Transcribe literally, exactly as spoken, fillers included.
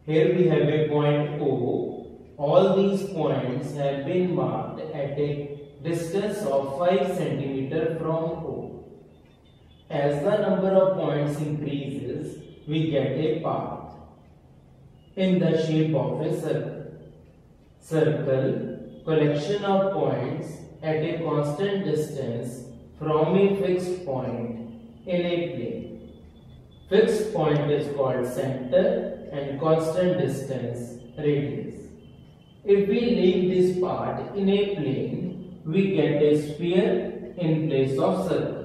Here we have a point O. All these points have been marked at a distance of five centimeters from O. As the number of points increases, we get a path in the shape of a circle. Circle, collection of points at a constant distance from a fixed point in a plane. Fixed point is called center and constant distance radius. If we leave this part in a plane, we get a sphere in place of circle.